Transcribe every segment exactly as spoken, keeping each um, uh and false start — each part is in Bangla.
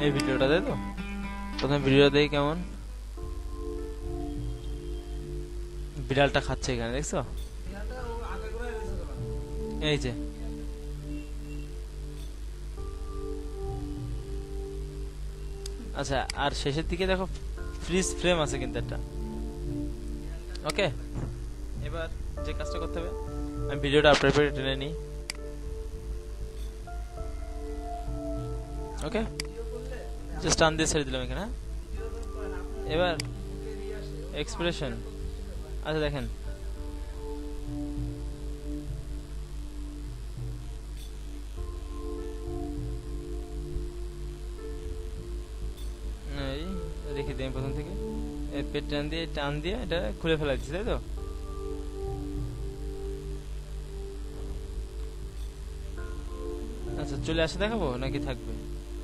এই ভিডিওটা তাই তো প্রথমে ভিডিও দেখি কেমন বিড়ালটা খাচ্ছে এখানে দেখছো এই যে আচ্ছা আর শেষের দিকে দেখো ফ্রিজ ফ্রেম আছে কিন্তু একটা ওকে এবার যে কাজটা করতে হবে আমি ভিডিওটা আপনার পরে টেনে নিই ওকে জাস্ট টান দিয়ে ছেড়ে দিলাম এখানে এবার এক্সপ্রেশন আচ্ছা দেখেন এই রেখে দিই প্রথম থেকে পেট টান দিয়ে টান দিয়ে এটা খুলে ফেলা দিচ্ছি তাই তো আচ্ছা চলে আসে দেখাবো নাকি থাকবে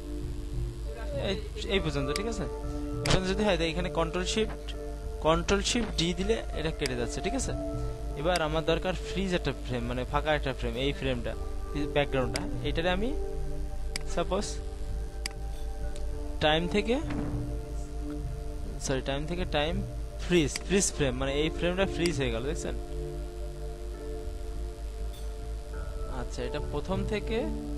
এই পর্যন্ত ঠিক আছে এখন যদি হয় এখানে control shift control shift D দিলে এটা কেটে যাচ্ছে ঠিক আছে এবার আমার দরকার ফ্রিজ একটা ফ্রেম মানে ফাঁকা একটা ফ্রেম এই ফ্রেমটা ব্যাকগ্রাউন্ডটা এটারে আমি সাপোজ টাইম থেকে সরি টাইম থেকে টাইম ফ্রিজ ফ্রিজ ফ্রেম মানে এই ফ্রেমটা ফ্রিজ হয়ে গেল দেখছেন আচ্ছা এটা প্রথম থেকে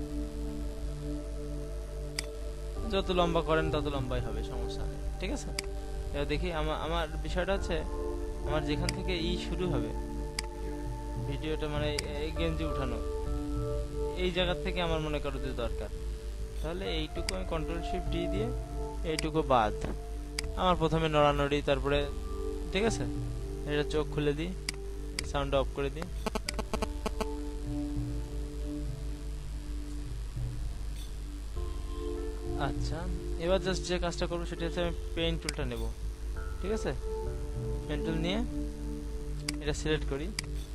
যত লম্বা করেন তত লম্বাই হবে সমস্যা নেই ঠিক আছে এবার দেখি আমার আমার বিষয়টা হচ্ছে আমার যেখান থেকে ই শুরু হবে ভিডিওটা মানে এই গেঞ্জি উঠানো এই জায়গা থেকে আমার মনে করো যে দরকার তাহলে এইটুকু আমি কন্ট্রোল শিফট ডি দিয়ে এইটুকু বাদ আমার প্রথমে নড়ানড়ি তারপরে ঠিক আছে এটা চোখ খুলে দিই সাউন্ড অফ করে দিই আচ্ছা এবার জাস্ট যে কাজটা করবো সেটা হচ্ছে আমি পেইন্ট টুলটা নেব ঠিক আছে পেইন্ট টুল নিয়ে এটা সিলেক্ট করি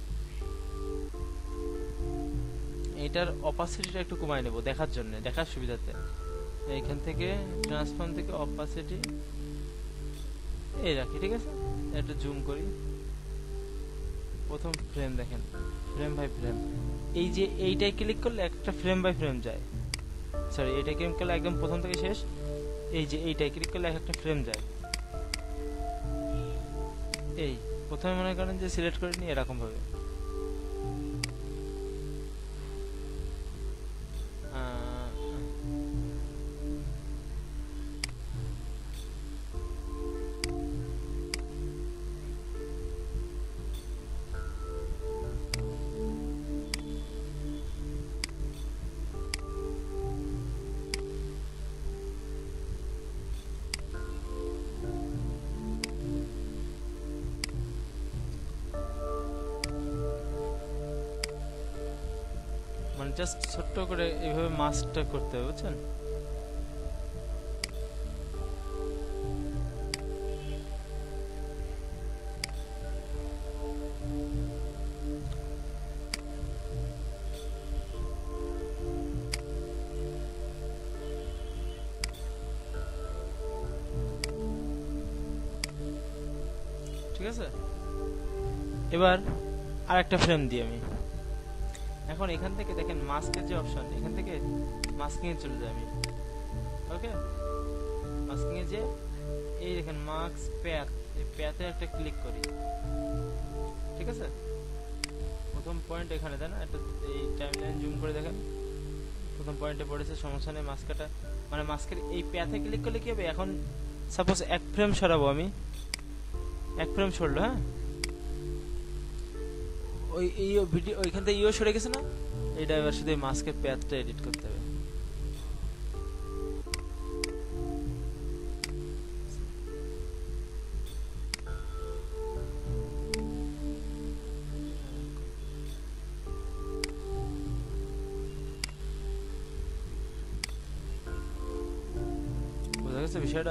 এটার অপাসিটিটা একটু কমায় নেব দেখার জন্য দেখার সুবিধাতে এইখান থেকে ট্রান্সফর্ম থেকে অপাসিটি এই রাখি ঠিক আছে একটু জুম করি প্রথম ফ্রেম দেখেন ফ্রেম বাই ফ্রেম এই যে এইটাই ক্লিক করলে একটা ফ্রেম বাই ফ্রেম যায় সরি এইটা ক্লিক করলে একদম প্রথম থেকে শেষ এই যে এইটাই ক্লিক করলে একটা ফ্রেম যায় এই প্রথমে মনে করেন যে সিলেক্ট করে নিই এরকম ভাবে মানে জাস্ট ছোট্ট করে এইভাবে মাস্কটা করতে হবে বুঝছেন ঠিক আছে এবার আরেকটা ফ্রেম দিই আমি এখন এখান থেকে দেখেন মাস্কের যে অপশন এখান থেকে মাস্কিং এ চলে যাই আমি ওকে মাস্কিং এ যে এই দেখেন মাস্ক প্যাথ এই প্যাথে একটা ক্লিক করি ঠিক আছে প্রথম পয়েন্ট এখানে দেন একটা এই টাইমলাইন জুম করে দেখেন প্রথম পয়েন্টে পড়েছে সমস্যা নেই মাস্কটা মানে মাস্কের এই প্যাথে ক্লিক করলে কি হবে এখন সাপোজ এক ফ্রেম সরাবো আমি এক ফ্রেম সরলো হ্যাঁ ওই এই ভিডিও ওইখান থেকে ইও সরে গেছে না এটা এবার শুধু মাস্কের প্যাথটা এডিট করতে হবে বুঝা গেছে বিষয়টা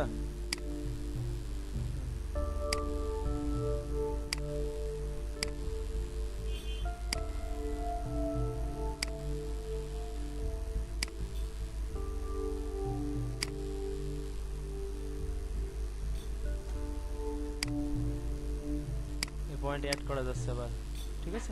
পয়েন্ট অ্যাড করা যাচ্ছে আবার ঠিক আছে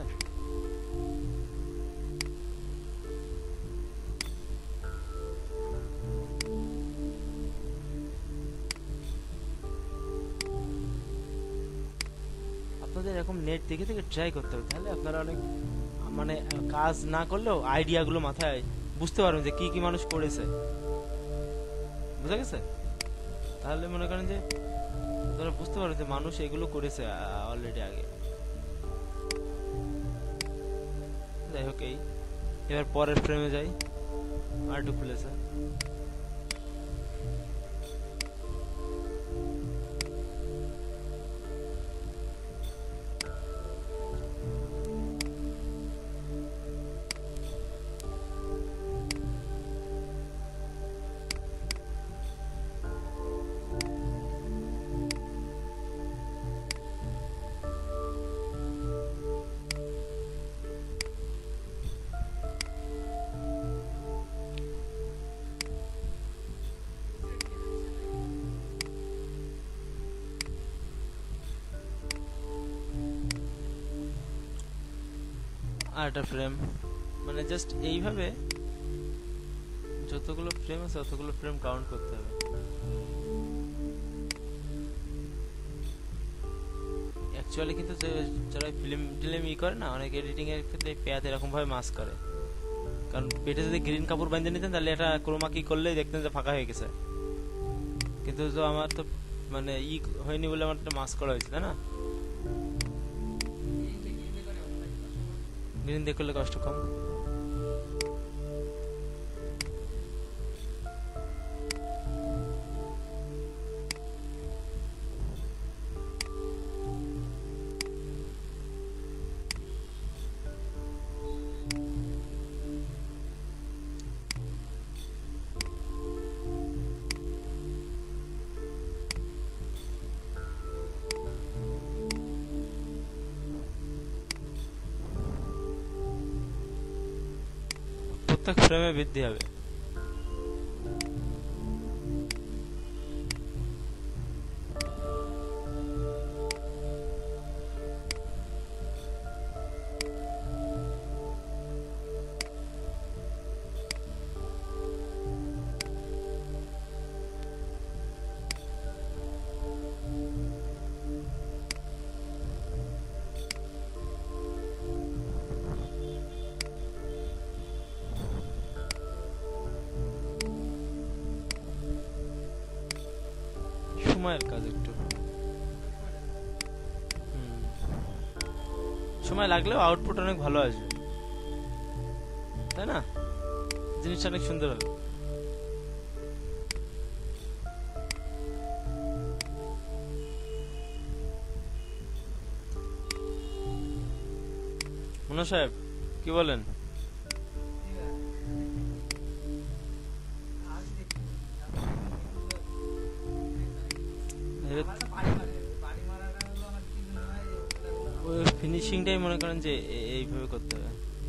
এরকম নেট দেখে দেখে ট্রাই করতে হবে, তাহলে আপনারা অনেক মানে কাজ না করলেও আইডিয়াগুলো মাথায় বুঝতে পারবেন যে কি কি মানুষ করেছে, বুঝা গেছে? তাহলে মনে করেন যে আপনারা বুঝতে পারবেন যে মানুষ এগুলো করেছে অলরেডি আগে। যাই হোক, এই এবার পরের ফ্রেমে যাই, আর একটু খুলেছে। আর একটা ফ্রেম, মানে জাস্ট এইভাবে যতগুলো ফ্রেম আছে ততগুলো ফ্রেম কাউন্ট করতে হবে। অ্যাকচুয়ালি কিন্তু যারা ফিল্ম টিলিম ই করে না, অনেক এডিটিং এর ক্ষেত্রে পেয়াদ এরকম ভাবে মাস্ক করে, কারণ পেটে যদি গ্রিন কাপড় বাঁধে নিতেন তাহলে এটা ক্রোমা কি করলেই দেখতেন যে ফাঁকা হয়ে গেছে, কিন্তু তো আমার তো মানে ই হয়নি বলে আমার মাস্ক করা হয়েছে, তাই না? গ্রিন দিয়ে করলে কষ্ট কম। প্রত্যেক ফ্রেমে বৃদ্ধি হবে। সময়ের কাজ, একটু সময় লাগলেও আউটপুট অনেক ভালো আসবে, তাই না? জিনিসটা অনেক সুন্দর হবে। মুন্না সাহেব কি বলেন? ফিনিশিংটাই মনে করেন যে এইভাবে করতে হবে,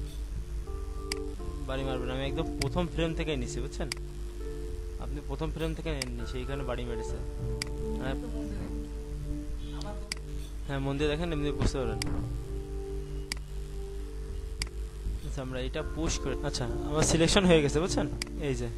বাড়ি মারবেন। আমি একদম প্রথম ফ্রেম থেকে নিছি, বুঝছেন? আপনি প্রথম ফ্রেম থেকে নেননি, সেইখানে বাড়ি মেরেছে। হ্যাঁ, মন দিয়ে দেখেন, এমনি বুঝতে পারবেন। আচ্ছা, আমরা এটা পুশ করে, আচ্ছা আমার সিলেকশন হয়ে গেছে, বুঝছেন? এই যে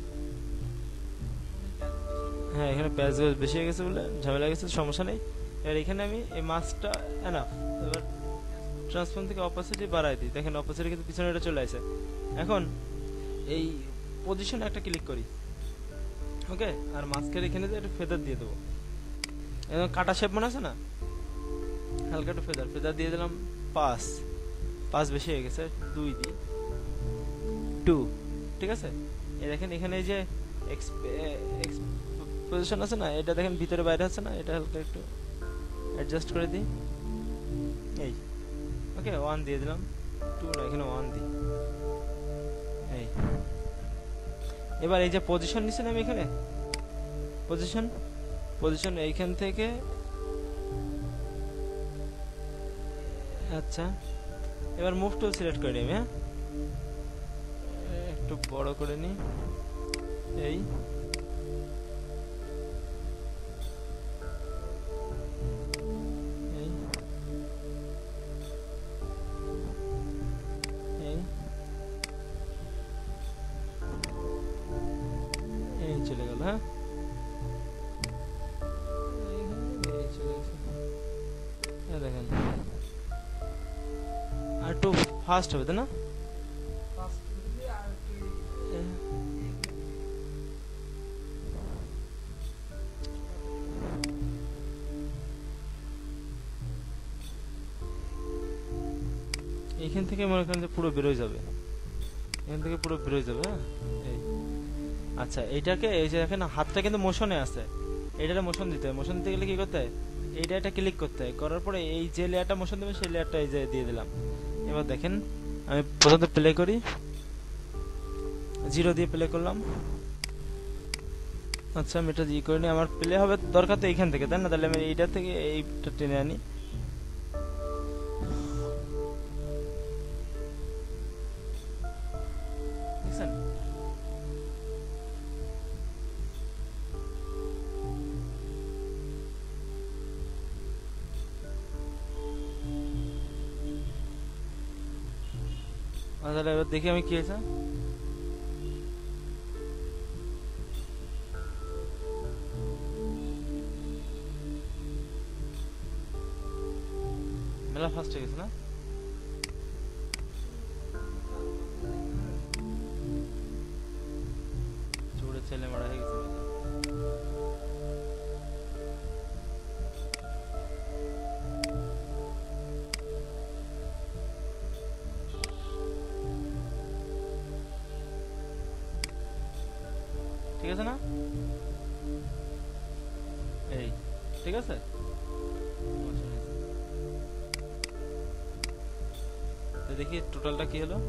হ্যাঁ, এখানে প্যাচ বেশি হয়ে গেছে বলে ঝামেলা গেছে, সমস্যা নেই। এবার এখানে আমি এই মাছটা এনাফ, এবার ট্রান্সফর্ম থেকে অপোজিটে বাড়াই দিই, দেখেন অপোজিটে কিন্তু পিছনে এটা চলে আসে। এখন এই পজিশনে একটা ক্লিক করি, ওকে, আর মাস্কের এখানে একটু ফেদার দিয়ে দেবো, এবং কাটা শেপ মনে আছে না, হালকা একটু ফেদার ফেদার দিয়ে দিলাম। পাঁচ পাঁচ বেশি হয়ে গেছে, দুই দিই, টু, ঠিক আছে? এই দেখেন এখানে এই যে পজিশন আছে না, এটা দেখেন ভিতরে বাইরে আছে না, এটা হালকা একটু অ্যাডজাস্ট করে দিই, এই ওকে, ওয়ান দিয়ে দিলাম, টু না, এখানে ওয়ান দিই, এই। এবার এই যে পজিশন নিচ্ছেন আমি এখানে, পজিশন পজিশন এইখান থেকে, আচ্ছা এবার মুভ টুল সিলেক্ট করে নিই, হ্যাঁ একটু বড় করে নিই, এই চলে গেল, হ্যাঁ দেখেন ফাস্ট হবে তাই না? এখান থেকে মনে করেন যে পুরো বেরোয় যাবে, এখান থেকে পুরো বেরোয় যাবে। হ্যাঁ এই আচ্ছা, এইটাকে এই যে দেখেন হাতটা কিন্তু মোশনে আছে, এইটাতে মোশন দিতে হয়। মোশন দিতে গেলে কি করতে হয়, এইটা একটা ক্লিক করতে হয়, করার পরে এই যে লেয়ারটা মোশন দেবে সেই লেয়ারটা এই যে দিয়ে দিলাম। এবার দেখেন আমি প্রথমত প্লে করি, জিরো দিয়ে প্লে করলাম। আচ্ছা আমি এটা দিয়ে করে নিই, আমার প্লে হবে দরকার তো এইখান থেকে তাই না, তাহলে আমি এইটা থেকে এইটা টেনে আনি। দেখছেন তাহলে এবার দেখি আমি কি হয়েছে। মেলা ফাস্ট হয়ে গেছে না? চোরে ছেলে মারা হয়ে গেছে মেলা। ঠিক আছে না? এই ঠিক আছে, দেখি টোটালটা কি হলো।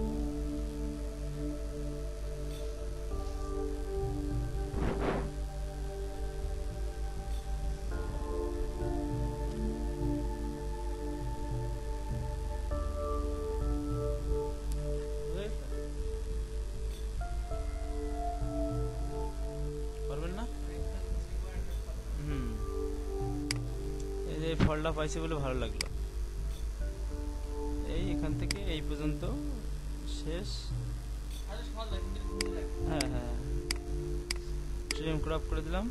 পারবেন না? হুম, এই যে ফলটা পাইছি বলে ভালো লাগলো। এই এখান থেকে এই পর্যন্ত শেষ। হ্যাঁ হ্যাঁ, ট্রিম ক্রপ করে দিলাম।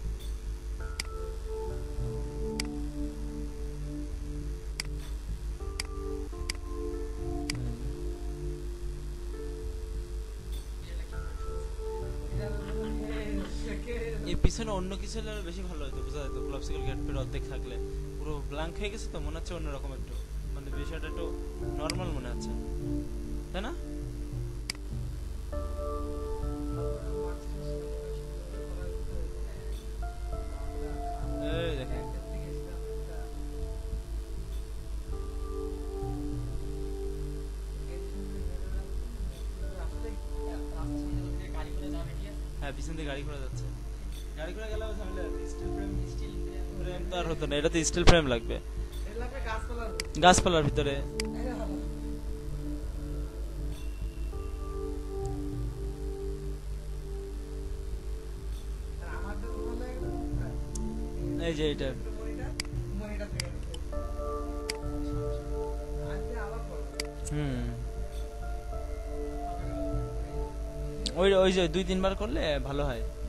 এই পিছনে অন্য কিছু হলে বেশি ভালো হতো, বোঝা যেত। ক্লাবসিক্যাল গেট পের অর্ধেক থাকলে পুরো ব্ল্যাঙ্ক হয়ে গেছে তো মনে হচ্ছে অন্যরকম একটু, মানে বিষয়টা একটু নর্মাল মনে হচ্ছে তাই না? এই দেখেন হ্যাঁ, পিছন দিয়ে গাড়ি ঘোড়া যাচ্ছে, গাড়ি ঘোড়া গেলে স্টিল ফ্রেম, স্টিল ফ্রেম তো আর হতো না, এটা তো স্টিল ফ্রেম লাগবে গাছপালার ভিতরে। এই যে এটা হুম, ওই ওই যে দুই তিনবার করলে ভালো হয়।